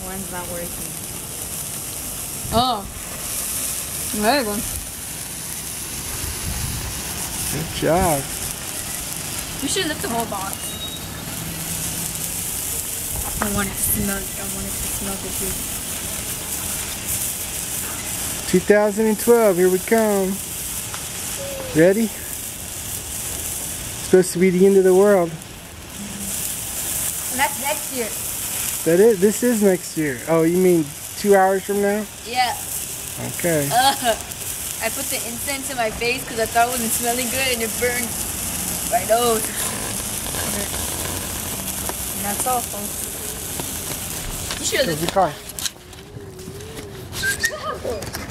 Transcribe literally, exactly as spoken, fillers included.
One's not working. Oh. There you go. Good job. You should lift the whole box. I want it to smell. I want it to smell good too. two thousand twelve, here we come. Ready? Supposed to be the end of the world. And that's next year. That is. This is next year. Oh, you mean two hours from now? Yeah. Okay. Uh, I put the incense in my face because I thought it wasn't smelling good, and it burned my nose. And that's all, folks. You should Here's have. your car.